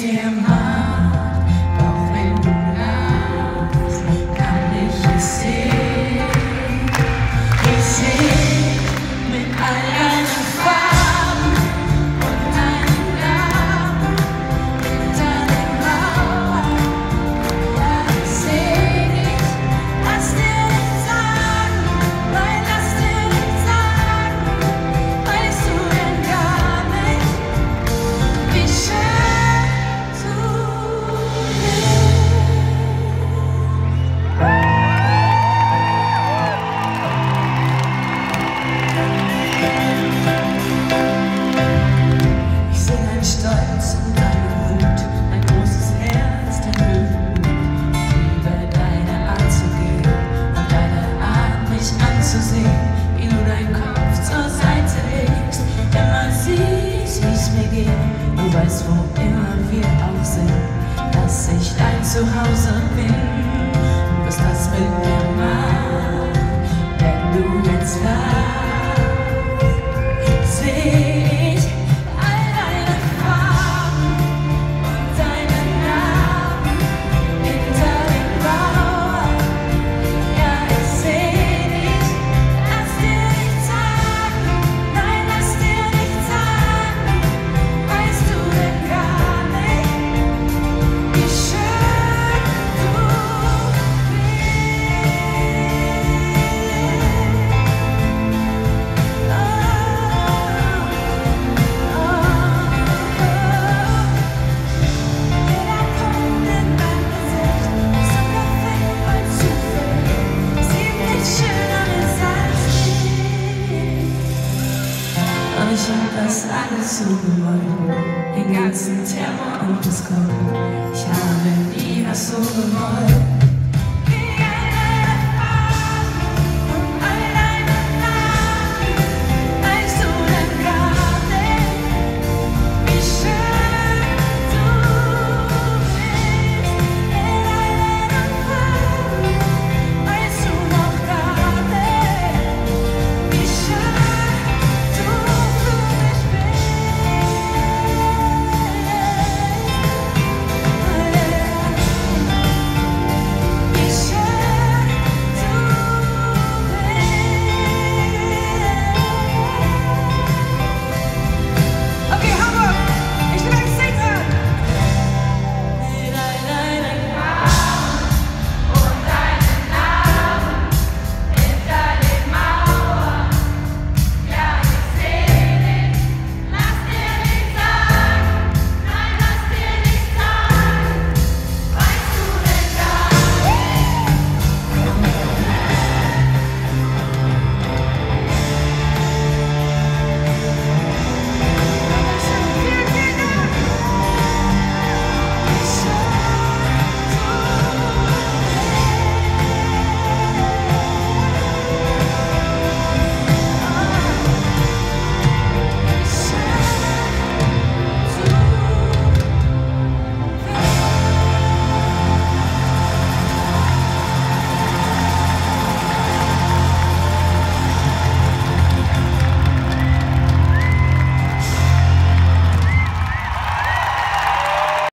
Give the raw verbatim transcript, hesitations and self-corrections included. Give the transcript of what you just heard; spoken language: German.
dir macht, auch wenn du lachst, kann ich es sehen. Ich seh mit all deinen Farben und deinen Namen hinter den Mauern. Ja, ich seh dich, lass dir nicht sagen, nein, lass dir nicht sagen, weißt du denn gar nicht, wie schön du bist. Ich seh deinen Stolz und deine Wut, ein großes Herz, dein Löwenmut. Liebe deine Art zu gehen und deine Art, mich anzusehen, wie du deinen Kopf zur Seite legst, immer siehst, wie's mir geht. Du weißt, wo immer wir auch sind, dass ich dein Zuhause bin. Du wirst das mit mir machen, wenn du jetzt lachst. Seh ich all deine Farben und deinen Namen hinter den Mauern. Ja, ich seh dich, lass dir nicht sagen, nein, lass dir nicht sagen, weißt du denn gar nicht, wie schön du Jeder Punkt in meinem Gesicht ist so perfekt, weil zufällig sieht nicht schöner ist als dich. Und ich hab das alles so gewollt, den ganzen Terror und das Gold. Ich habe nie was so gewollt.